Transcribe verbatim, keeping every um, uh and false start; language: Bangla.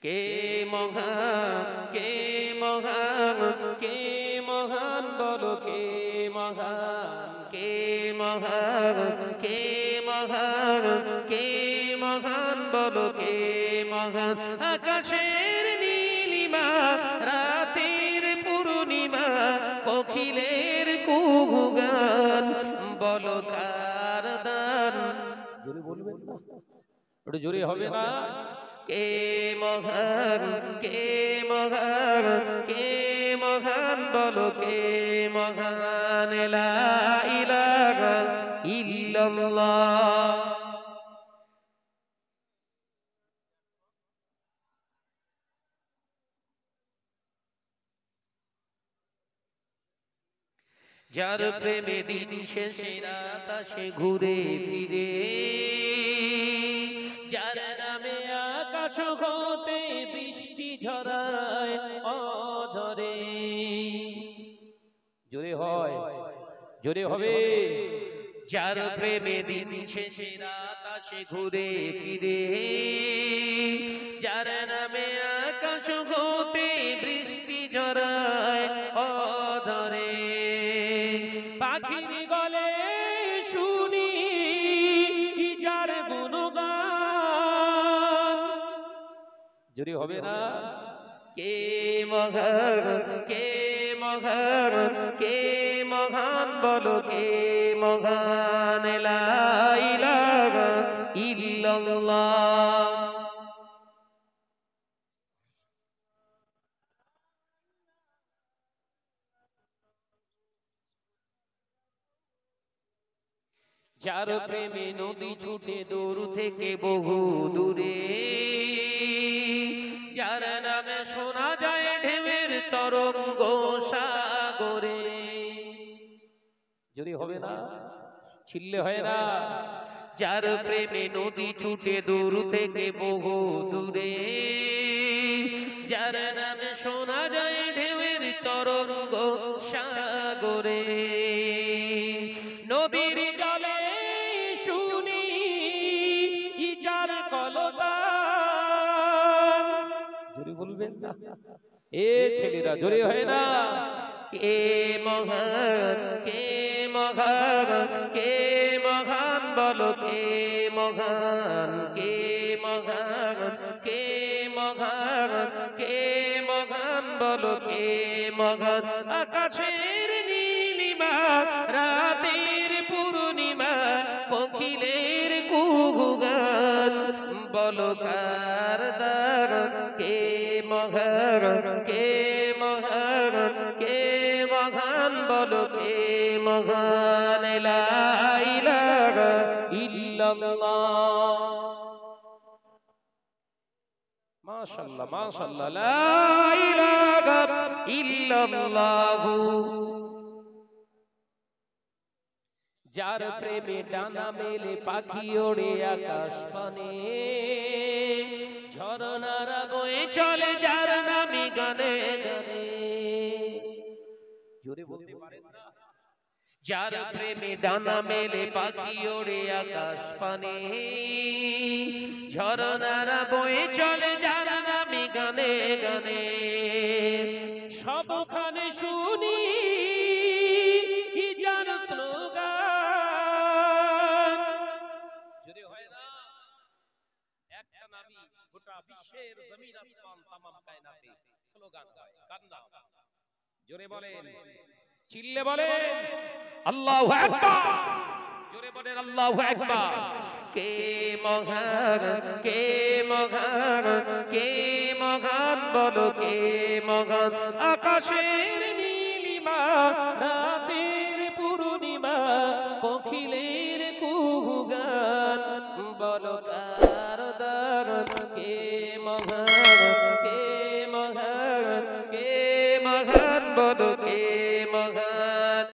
কে মহান, কে মহান, কে মহান বলো কে মহান, কে মহান, কে মহান, কে মহান বলো কে মহান। আকাশের নীলিমা, রাতের পূর্ণিমা, কোকিলের কুহু গান, বলো কার দান। জোরে বলবেন না, একটু জোরে হবে না? কে মহান, কে মহান, কে মহান বলো কে মহান। লা ইলাহা ইল্লাল্লাহ। যার প্রেমে দিন শেষে রাত আসে ঘুরে ফিরে, যার নামে আকাশ হতে বৃষ্টি ঝরায় অঝরে। জোরে হয়, জোরে হবে। যার প্রেমে দিন শেষে রাত আসে ঘুরে ফিরে, যার নামে আকাশ হতে বৃষ্টি ঝরায় অঝরে। পাখির গলে শুনি যার গুণগান, জোরে হবে না? কে মহান, কে মহান, কে মহান বলো কে মহান। লা ইলাহা ইল্লাল্লাহ। যার প্রেমে নদী ছুটে দূর থেকে বহু দূরে, যার নামে শোনা যায় ঢেউয়ের তরঙ্গ সাগরে। যদি হবে না, ছিললে হয় না। যার প্রেমে নদী ছুটে দূর থেকে বহু দূরে, যার নামে শোনা যায় ঢেউয়ের তরঙ্গ সাগরে। নদীর জলে শুনি যার কলতান, জোরে বলবেন না? এ ছেলেরা জোরে হয় না? কে মহান, কে মহান, কে মহান বলো কে মহান, কে মহান, কে মহান, কে মহান বলো কে মহান। আকাশের নীলিমা, রাতের পূর্ণিমা, কোকিলের কুহু গান, বলো কার দান। কে মহান, কে মহান, কে মহান বলো কে মহান। লা ইলাহা ইল্লাল্লাহ। মাশাআল্লাহ, মাশাআল্লাহ। লা ইলাহা ইল্লাল্লাহ। যার প্রেমে ডানা মেলে পাখি ওড়ে আকাশ পানে, ঝরনারা বয়ে চলে যার নামে গানে গানে। জোরে বলতে পারেন না? যার প্রেমে ডানা মেলে পাখি ওড়ে আকাশ পানে, ঝরনারা বয়ে চলে যার নামে গানে গানে। সবখানে শুনি যার স্লোগান, জোরে হয় না? একটা নামই গোটা বিশ্বের জমিন আসমান তামাম কায়নাতে স্লোগান গায়। কার নাম? জোরে বলেন, চিল্লে বলেন আল্লাহু আকবার। জোরে বলেন আল্লাহু আকবার। কে মহান, কে মহান, কে মহান বলো কে মহান। আকাশের নীলিমা, রাতের পূর্ণিমা, কোকিলের কুহু গান, বলো কার